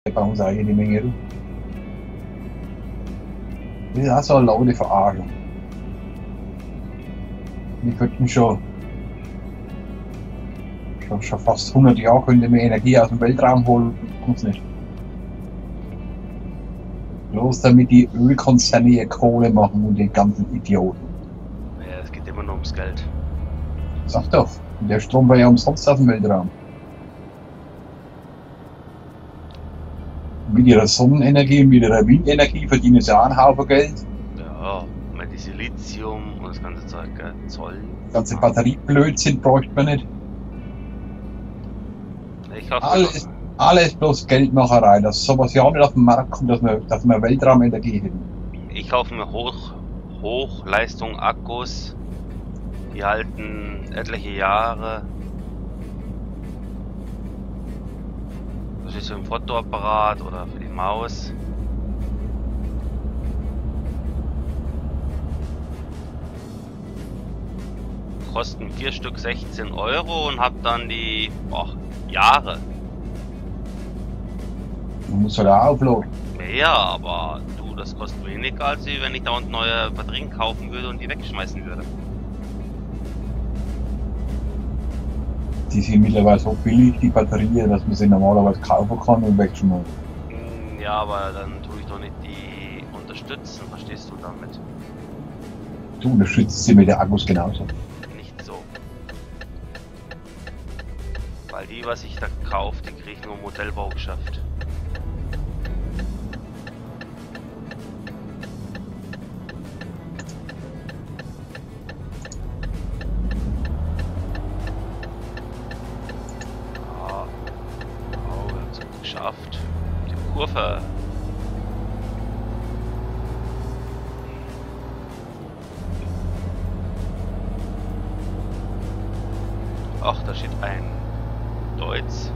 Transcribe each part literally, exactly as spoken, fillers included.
bauen sie jede Menge rum. Das ist auch so eine laute Verarschung. Wir könnten schon, schon, schon fast hundert Jahre könnten wir Energie aus dem Weltraum holen, uns nicht. Bloß damit die Ölkonzerne ihr Kohle machen und die ganzen Idioten. Ja, es geht immer nur ums Geld. Sag doch, der Strom war ja umsonst aus dem Weltraum. Mit ihrer Sonnenenergie und mit ihrer Windenergie verdienen sie auch einen Haufen Geld. Ja, mit diesem Lithium und das ganze Zeug, gell? Zoll. Die ganze Batterieblödsinn bräuchte man nicht. Ich hoffe, Alles, alles bloß Geldmacherei, dass sowas ja nicht auf den Markt kommt, dass wir, dass wir Weltraumenergie hätten. ich kaufe mir Hoch, Hochleistung Akkus. Die halten etliche Jahre. Das ist für ein Fotoapparat oder für die Maus. Kosten vier Stück sechzehn Euro und hab dann die boah, Jahre. Man muss halt auch aufladen. Ja, aber du, das kostet weniger, als wenn ich da unten neue Batterien kaufen würde und die wegschmeißen würde. Die sind mittlerweile so billig, die Batterien, dass man sie normalerweise kaufen kann und wegschmeißen. Hm, ja, aber dann tue ich doch nicht die unterstützen, verstehst du damit? Du unterstützt sie mit den Akkus genauso. Nicht so. Weil die, was ich da kaufe, die kriege ich nur im Modellbaugeschäft. Ah, oh, wir haben es geschafft. Die Kurve. Ach, da steht ein Deutz.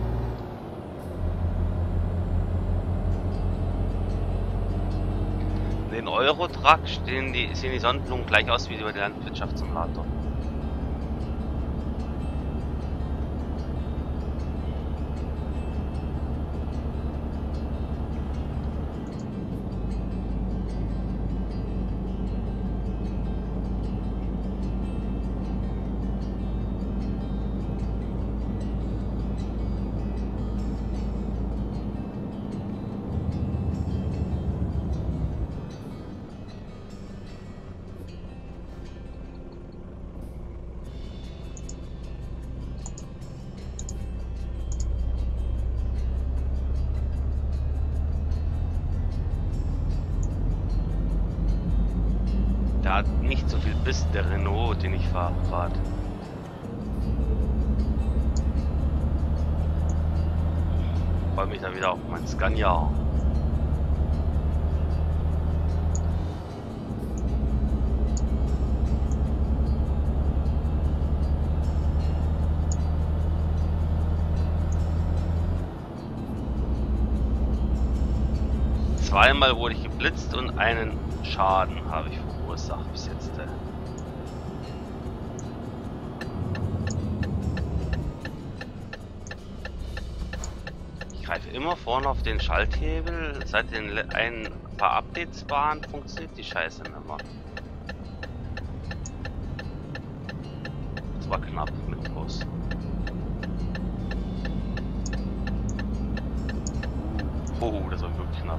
Den Eurotruck stehen die, sehen die Sonnenblumen gleich aus wie über den Landwirtschaftssimulator. Der hat nicht so viel Biss, der Renault, den ich fahre gerade. Freue mich da wieder auf mein Scania. Zweimal wurde ich geblitzt und einen Schaden habe ich verursacht bis jetzt. Ich greife immer vorne auf den Schalthebel. Seit den le- ein paar Updates waren, funktioniert die Scheiße nicht mehr. Das war knapp mit dem Bus. Oh, das war wirklich knapp.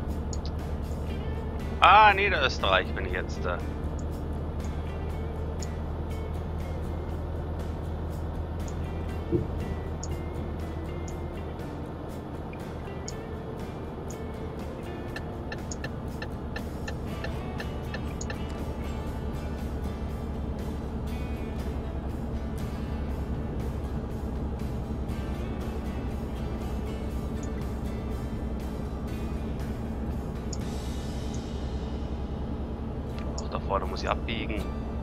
Ah, Niederösterreich bin ich jetzt. Äh. Da vorne muss ich abbiegen.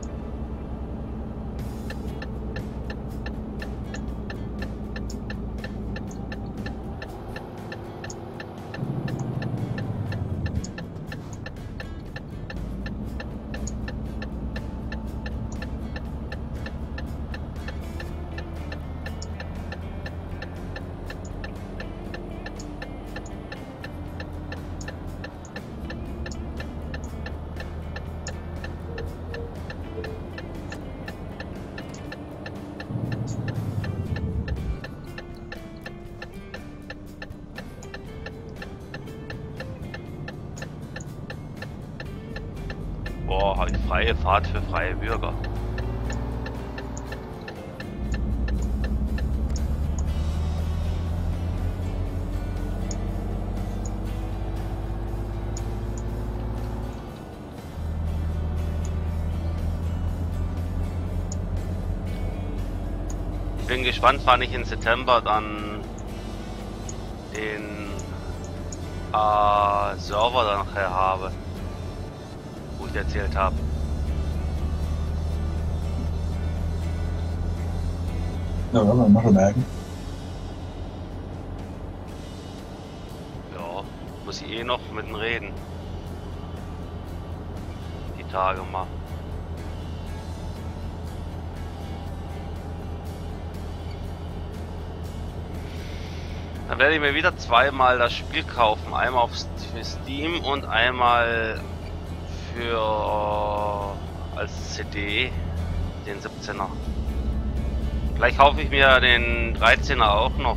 Boah, habe ich freie Fahrt für freie Bürger. Ich bin gespannt, wann ich im September dann den äh, Server dann nachher habe, wo ich erzählt habe. Ja, werden wir schon merken. Ja, muss ich eh noch mit ihm reden. Die Tage mal. Dann werde ich mir wieder zweimal das Spiel kaufen. Einmal auf für Steam und einmal für als C D den siebzehner. Vielleicht kaufe ich mir den dreizehner auch noch.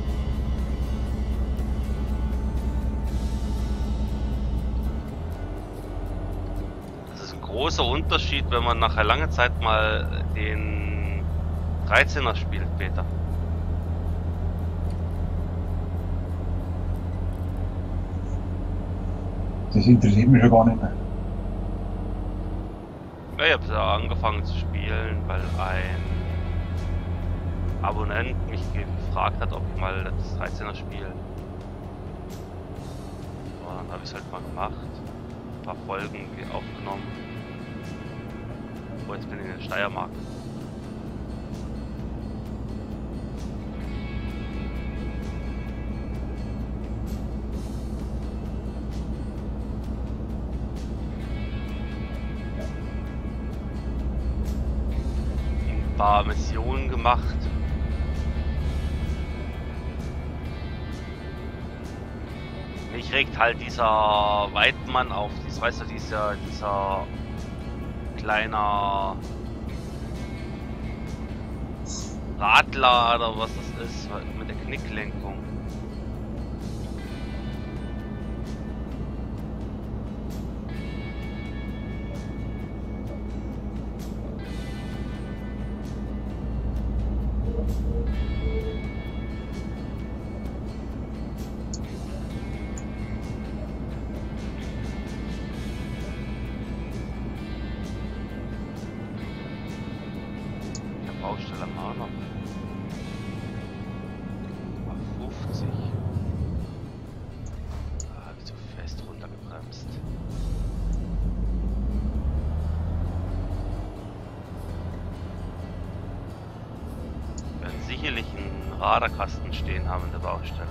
Das ist ein großer Unterschied, wenn man nachher lange Zeit mal den dreizehner spielt später. Das interessiert mich schon gar nicht mehr. Ja, ich habe ja angefangen zu spielen, weil ein Abonnent mich gefragt hat, ob ich mal das dreizehner spiele. So, dann habe ich es halt mal gemacht. Ein paar Folgen aufgenommen. So, jetzt bin ich in der Steiermark. Ein paar Missionen gemacht. Mich regt halt dieser Weidmann auf, das weißt du, dieser, dieser kleiner Radler oder was das ist, mit der Knicklenkung. Baustelle am Arno. Auf fünfzig. Ah, wie so fest runtergebremst. Wir werden sicherlich einen Radarkasten stehen haben in der Baustelle.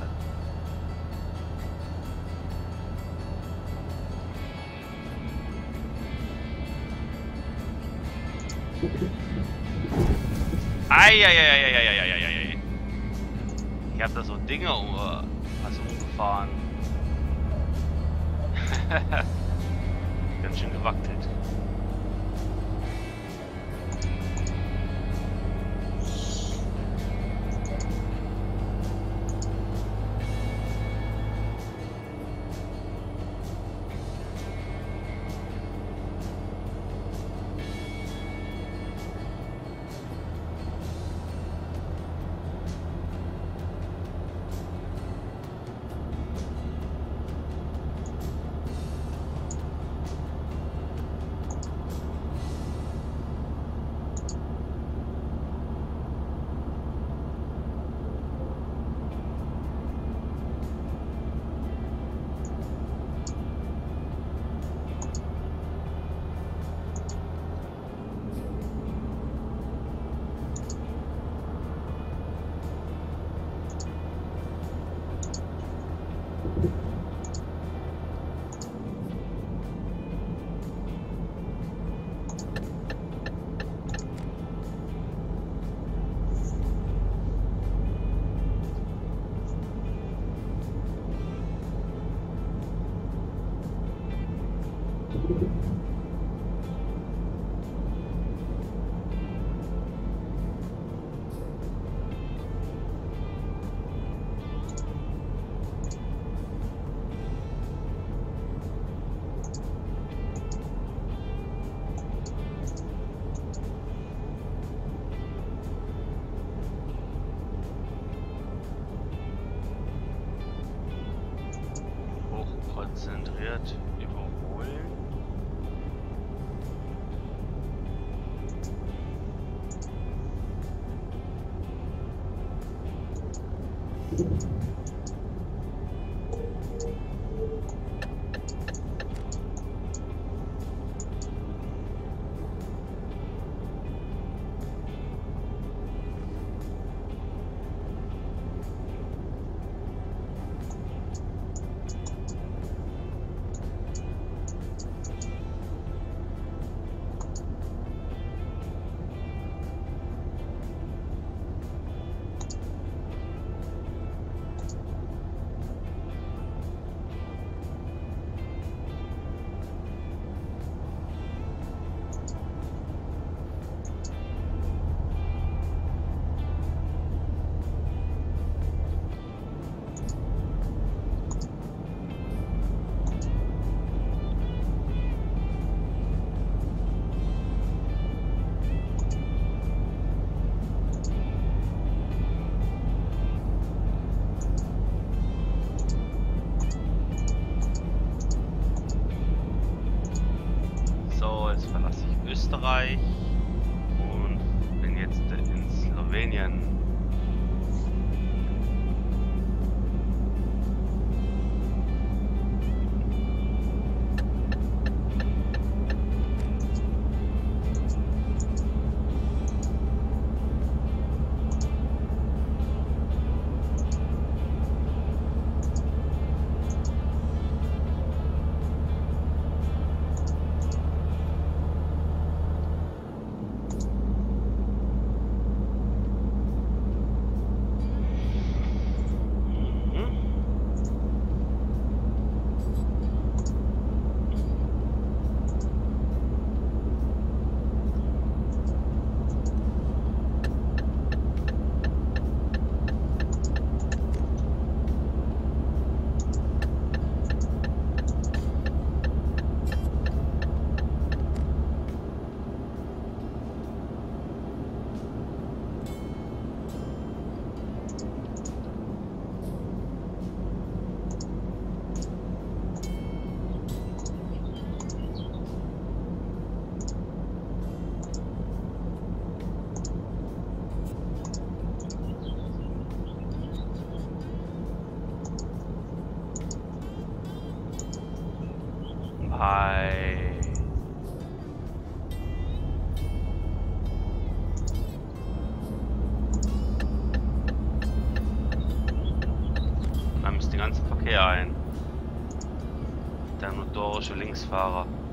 Eieieiei. Ich hab da so Dinge um, also umgefahren. Ganz schön gewackelt. garantiert überholen. Österreich und bin jetzt in Slowenien. Hi. Man misst den ganzen Verkehr ein. Der notorische Linksfahrer.